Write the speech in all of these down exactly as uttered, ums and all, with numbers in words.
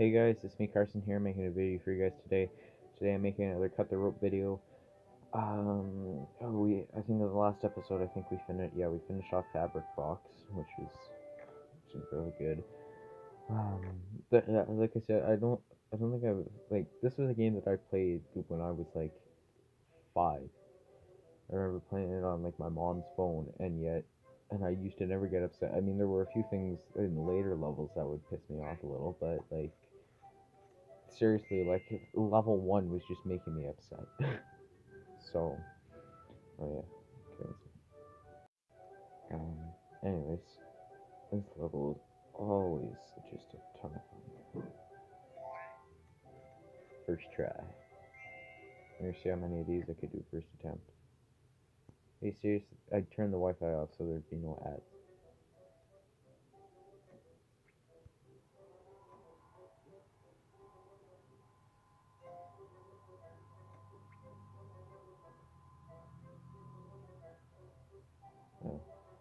Hey guys, it's me Carson here making a video for you guys today. Today I'm making another cut the rope video. Um, oh, we I think in the last episode I think we finished yeah we finished off Fabric Box, which is which is really good. Um, but uh, like I said, I don't I don't think I like this was a game that I played when I was like five. I remember playing it on like my mom's phone, and yet and I used to never get upset. I mean, there were a few things in later levels that would piss me off a little, but like seriously, like level one was just making me upset. So, oh yeah, okay. Um, anyways, this level is always just a ton of fun. First try. Let me see how many of these I could do first attempt. Hey, seriously, I'd turn the Wi-Fi off so there'd be no ads. Oh.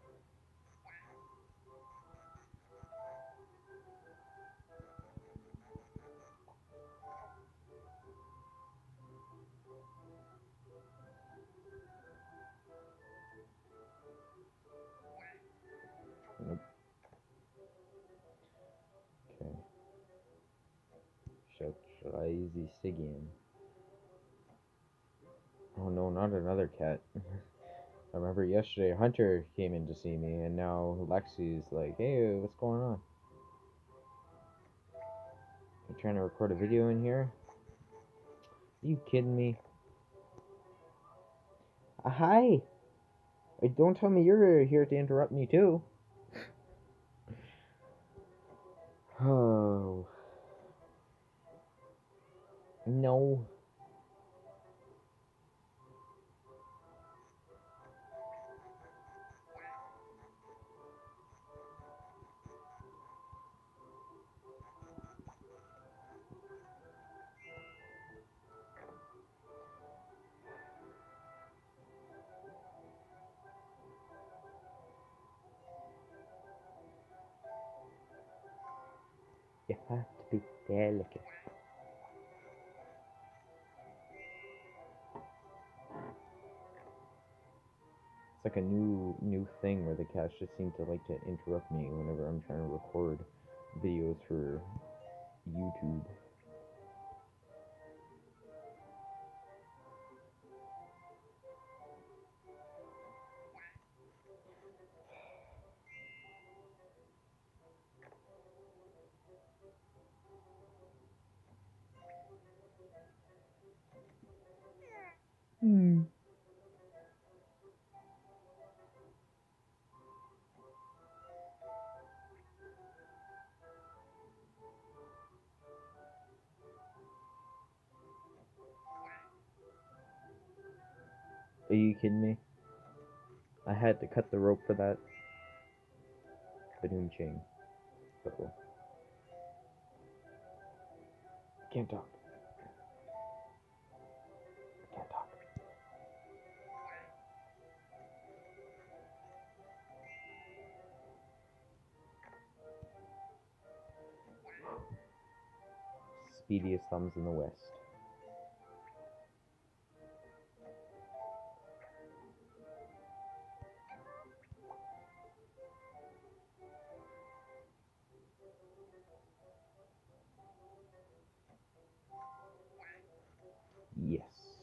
Nope. Okay. Shall try this again. Oh no, not another cat. I remember yesterday Hunter came in to see me, and now Lexi's like, hey, what's going on? You trying to record a video in here? Are you kidding me? Uh, hi! Uh, Don't tell me you're here to interrupt me too. Oh. No. You have to be delicate. It's like a new new thing where the cats just seem to like to interrupt me whenever I'm trying to record videos for YouTube. Hmm. Are you kidding me? I had to cut the rope for that. Badoom ching. Uh-oh. Can't talk. Can't talk. Speediest thumbs in the West. Yes.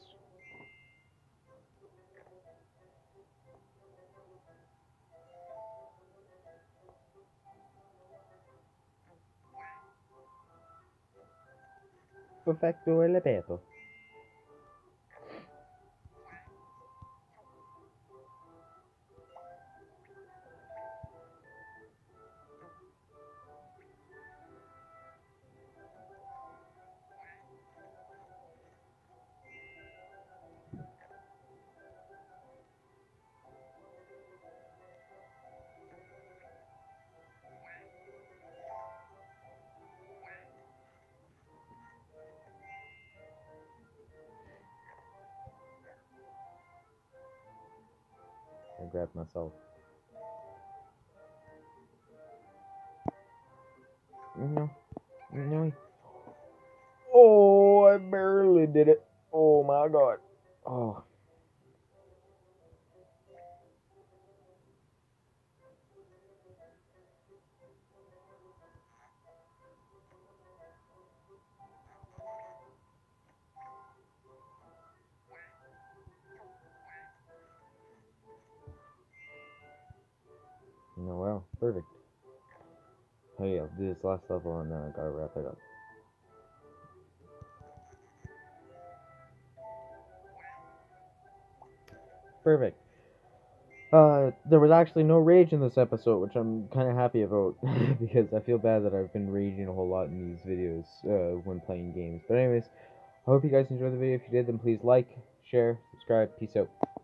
Perfecto el peto. I grabbed myself. No. No. Oh my god. Oh. No, well, perfect. Oh yeah, I'll do this last level and then I gotta wrap it up. Perfect. Uh, there was actually no rage in this episode, which I'm kind of happy about, because I feel bad that I've been raging a whole lot in these videos, uh, when playing games. But anyways, I hope you guys enjoyed the video. If you did, then please like, share, subscribe. Peace out.